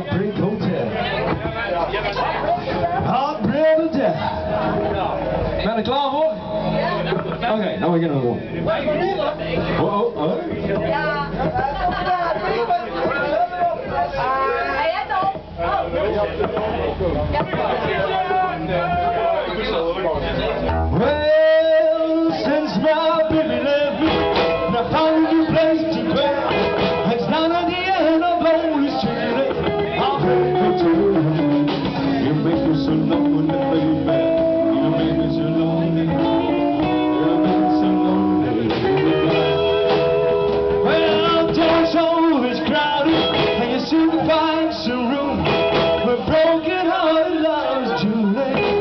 Heartbreak Hotel. Heartbreak Hotel. Ben je klaar voor? Oké, nou beginnen we gewoon. Ja. Well, since my baby left me, and I found a new place to dwell, it's not at the end of lonely street. Heartbreak Hotel. You make me so lonely, baby. You make me so lonely. You make me so lonely. Well, the show is crowded, and you soon find some room where broken hearted lovers to lay.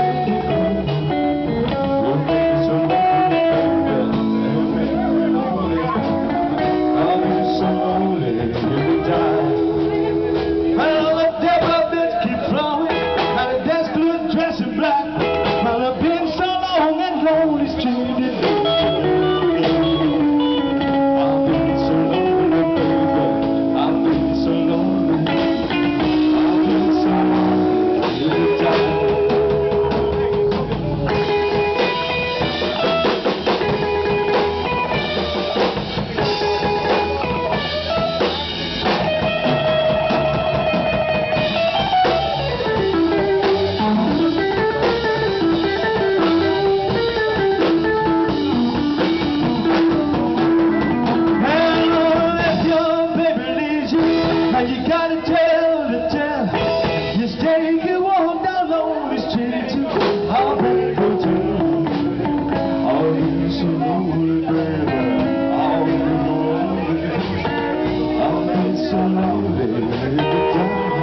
You gotta tell the tale. You stay, you walk down lonely street to Heartbreak Hotel. I'll be so lonely, baby. I'll be lonely. I'll be so lonely every time.